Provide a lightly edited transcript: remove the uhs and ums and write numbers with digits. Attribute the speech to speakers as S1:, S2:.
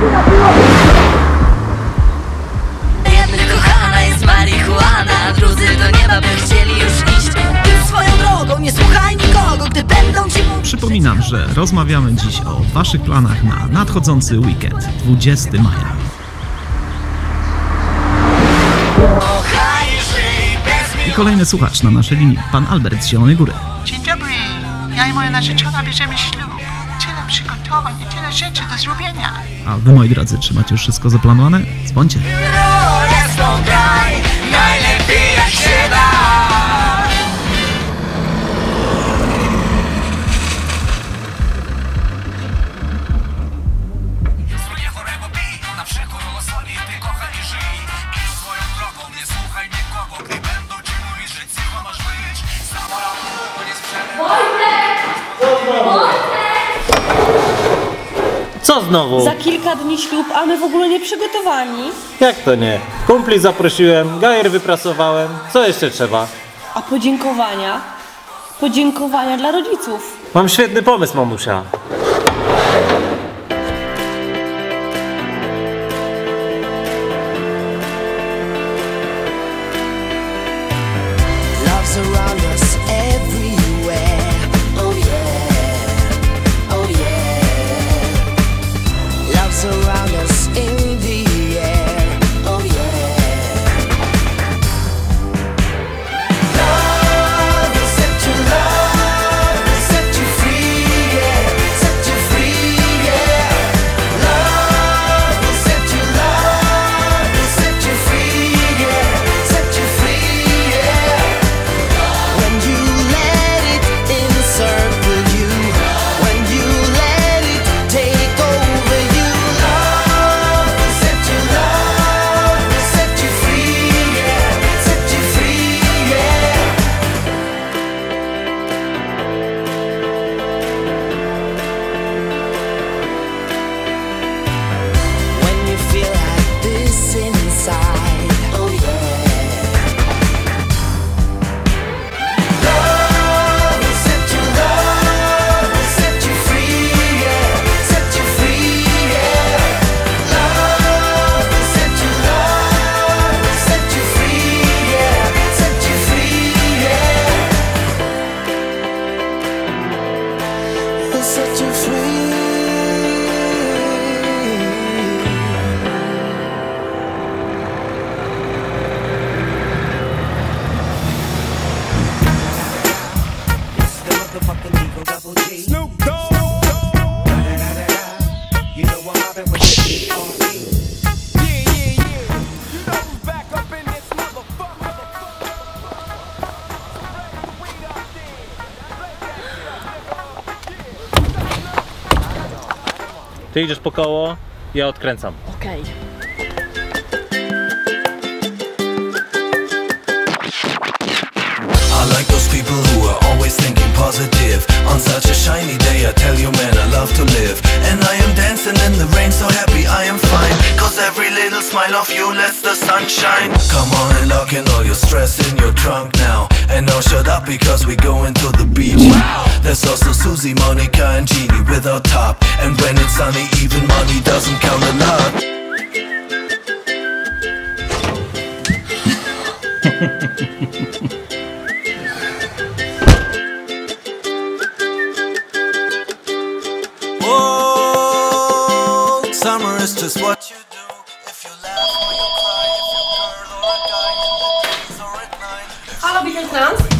S1: Jednych kochana jest marihuana, drudzy do nieba by chcieli już iść. Ty swoją drogą, nie słuchaj nikogo, gdy będą ci mówić.
S2: Przypominam, że rozmawiamy dziś o waszych planach na nadchodzący weekend, 20 maja. I kolejny słuchacz na naszej linii, pan Albert z Zielonej Góry.
S3: Dzień dobry, ja i moja narzeczona bierzemy ślub. Tyle przygotowań i tyle rzeczy do zrobienia.
S2: A wy, moi drodzy, czy macie już wszystko zaplanowane? Dzwońcie.
S1: Najlepiej jak się da.
S4: Co znowu?
S5: Za kilka dni ślub, a my w ogóle nie przygotowani.
S4: Jak to nie? Kumpli zaprosiłem, gajer wyprasowałem. Co jeszcze trzeba?
S5: A podziękowania? Podziękowania dla rodziców.
S4: Mam świetny pomysł, mamusia.
S6: Love's around us everywhere. Oh yeah, oh yeah. Love's around us in the air. Oh yeah. Love will set you, love will set you free, yeah. Set you free, yeah. Love will set you, love will set you free, yeah. Set you free, yeah. When you let it encircle you, when you let it take over you, love will set you, love will set you free, yeah. Set you free, yeah. When you feel like this inside, oh yeah. Love will set you, love will set you free, yeah. Set you free, yeah. Love will set you, love will set you free, yeah. Set you free, yeah. Will set you free.
S7: Snoop Dogg. You know what happened with the yeah, yeah, yeah. You know who's back up in this motherfucker.
S4: Ty idziesz po koło, ja odkręcam.
S5: Okej.
S8: I like those people who are always thinking positive. On such a shiny day I tell you man I love to live. And I am dancing in the rain so happy I am fine. Cause every little smile of you lets the sun shine. Come on and lock in all your stress in your trunk now. And now shut up because we going to the beach. There's also Susie, Monica and Jeannie with our top. And when it's sunny even money doesn't count a lot. Oh, summer is just what you do. If you laugh or you cry, if you're a girl or a guy, in the days or at night.
S5: Halo, Beatles Dance?